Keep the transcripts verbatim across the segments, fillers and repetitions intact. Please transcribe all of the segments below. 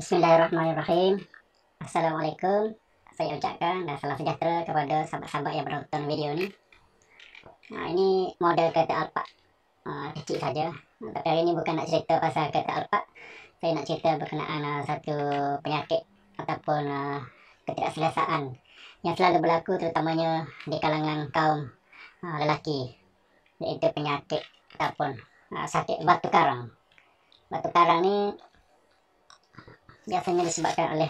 Bismillahirrahmanirrahim. Assalamualaikum. Saya ucapkan dan salam sejahtera kepada sahabat-sahabat yang menonton video ini. Nah, ini model kereta Alphard uh, kecil saja. Tapi hari ini bukan nak cerita pasal kereta Alphard. Saya nak cerita berkenaan uh, satu penyakit ataupun uh, ketidakselesaan yang selalu berlaku terutamanya di kalangan kaum uh, lelaki, iaitu penyakit ataupun uh, sakit batu karang. Batu karang ni biasanya disebabkan oleh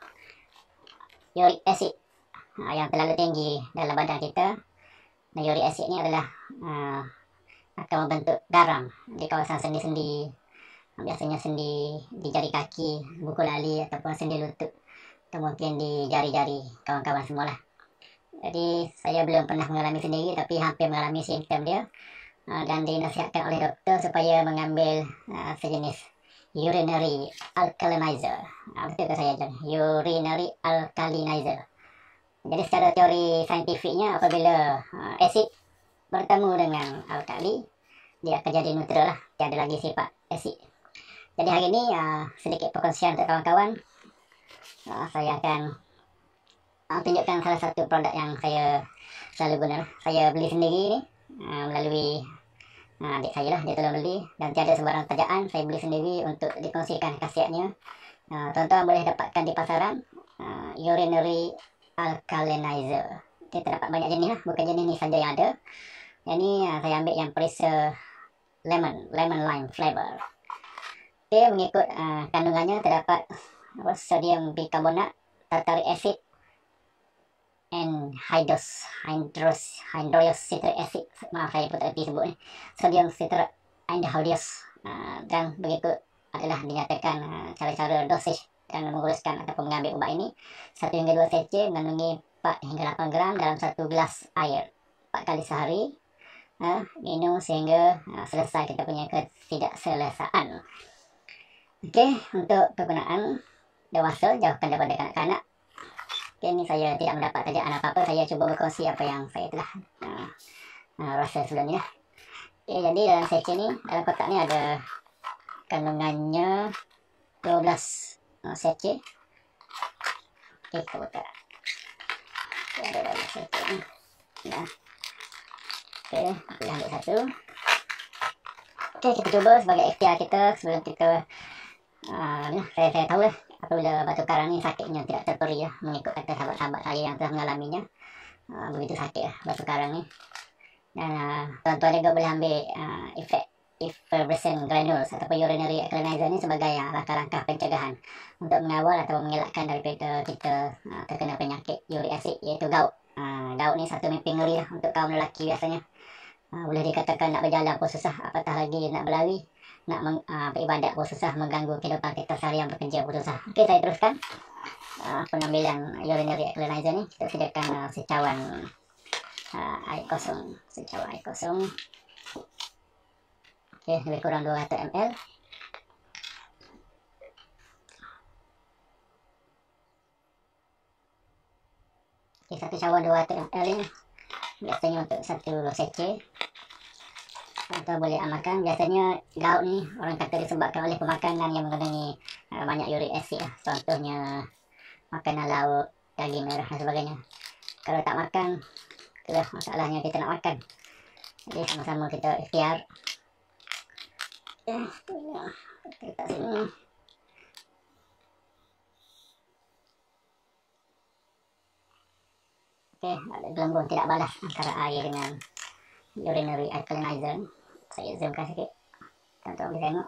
uric acid uh, yang terlalu tinggi dalam badan kita. Dan uric acid ni adalah uh, akan membentuk garam di kawasan sendi-sendi, biasanya sendi di jari kaki, buku lali ataupun sendi lutut, atau mungkin di jari-jari kawan-kawan semualah. Jadi saya belum pernah mengalami sendiri, tapi hampir mengalami simptom dia, uh, dan dinasihatkan oleh doktor supaya mengambil uh, sejenis urinary alkalinizer. Nah, betul ke saya, John? Urinary alkalinizer. Jadi secara teori saintifiknya, apabila uh, asid bertemu dengan alkali, dia akan jadi neutral lah, tiada lagi sifat asid. Jadi hari ini uh, sedikit perkongsian untuk kawan-kawan. Uh, saya akan uh, tunjukkan salah satu produk yang saya selalu guna. Saya beli sendiri ni uh, melalui Nah, adik saya lah, dia tolong beli, dan tiada sebarang kerjaan, saya beli sendiri untuk dikongsikan khasiatnya. Uh, tuan-tuan boleh dapatkan di pasaran uh, urinary alkalinizer. Dia terdapat banyak jenis lah, bukan jenis ni saja yang ada. Yang ni uh, saya ambil yang perisa lemon, lemon lime flavor. Dia mengikut uh, kandungannya terdapat uh, sodium bikarbonat, tartaric acid, and hydros hydros hydrous citric acid. Maaf saya pun tak reti sebut ni. Sodium citrate and hydrous. Uh, dan begitu adalah dinyatakan uh, cara-cara dosage dan menguruskan ataupun mengambil ubat ini. Satu hingga dua cc mengandungi empat hingga lapan gram dalam satu gelas air empat kali sehari. Uh, minum sehingga uh, selesai kita punya ketidakselesaan. Okey, untuk penggunaan dewasa, jauhkan daripada kanak-kanak. Okay, ni saya tidak mendapat tajaan apa-apa. Saya cuba berkongsi apa yang saya telah uh, uh, rasa sebelum ni lah. Okay, jadi dalam sachet ni, dalam kotak ni ada kandungannya dua belas uh, sachet. Okay, kita buka. Okay, ada dua belas sachet ni. Nah. Okay, kita ambil satu. Okay, kita cuba sebagai ikhtiar kita sebelum kita uh, ni, saya, saya tahu lah apabila batu karang ni sakitnya tidak terperi lah, mengikut kata sahabat-sahabat saya yang telah mengalaminya. Uh, begitu sakit lah batu karang ni. Dan uh, tuan-tuan juga boleh ambil uh, efek effervescent granules ataupun urinary alkalinizer ni sebagai uh, langkah-langkah pencegahan untuk mengawal atau mengelakkan daripada kita uh, terkena penyakit uric acid, iaitu gout. Uh, gout ni satu mimpi ngeri lah untuk kaum lelaki biasanya. Uh, boleh dikatakan nak berjalan pun susah, apatah lagi nak berlari. Nak meng, uh, beribadat pun susah, mengganggu kehidupan kita seharian bekerja pun susah. Okey, saya teruskan uh, pengambilan urinary alkalinizer ni. Kita sediakan uh, secawan uh, air kosong, secawan air kosong. Okey, lebih kurang dua ratus mililiter. Okey, satu cawan dua ratus mililiter ni biasanya untuk satu sachet. Atau boleh amalkan. Biasanya gout ni orang kata disebabkan oleh pemakanan yang mengandungi uh, banyak uric acid lah. Contohnya makanan lauk, daging merah dan sebagainya. Kalau tak makan, itulah masalahnya kita nak makan. Jadi sama-sama kita ikhtiar. Eh, kita letak sini. Okey, ada gelembung tidak balas antara air dengan urinary alkalinizer. Saya zoomkan sikit, tuan-tuan boleh tengok.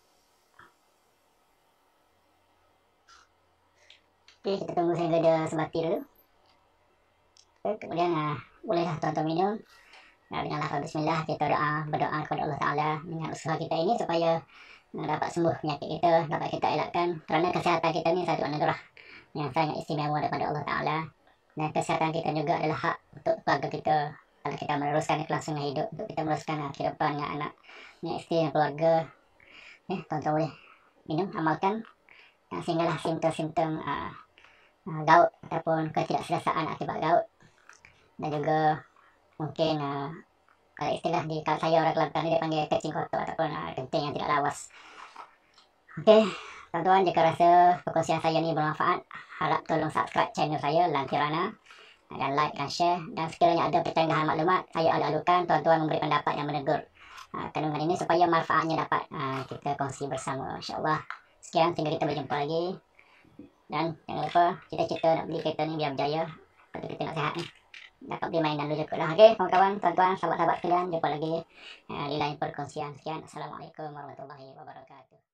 Okey, kita tunggu sehingga dia sebati dulu. Okay, kemudian uh, bolehlah tuan-tuan minum. Nah, dengan lafaz bismillah kita doa, berdoa kepada Allah Ta'ala dengan usaha kita ini supaya uh, dapat sembuh penyakit kita, dapat kita elakkan. Kerana kesihatan kita ni satu anugerah yang sangat istimewa daripada Allah Ta'ala. Dan kesihatan kita juga adalah hak untuk keluarga kita. Kalau kita meneruskan kelangsungan hidup, untuk kita meneruskan kehidupan dengan anak, dengan isteri dan keluarga. Eh, tuan-tuan boleh minum, amalkan. Uh, sehinggalah simptom-simptom uh, uh, gout ataupun ketidakselesaan akibat gout. Dan juga mungkin uh, kalau istilah di kalau saya orang Kelantan ni dia panggil kecing kotor ataupun uh, kencing yang tidak lawas. Okey, Tuan-tuan, jika rasa perkongsian saya ni bermanfaat, harap tolong subscribe channel saya Lantirana dan like dan share. Dan sekiranya ada pertenggahan maklumat, saya alu-alukan tuan-tuan memberi pendapat yang menegur uh, kandungan ini supaya manfaatnya dapat uh, kita kongsi bersama, insyaAllah. Sekian, sehingga kita berjumpa lagi. Dan jangan lupa, cita-cita nak beli kereta ni biar berjaya. Lepas tu kita nak sihat ni, dapat beli mainan dulu juga lah. Ok, kawan-kawan, tuan-tuan, sahabat-sahabat sekalian, jumpa lagi uh, di lain perkongsian. Sekian, Assalamualaikum warahmatullahi wabarakatuh.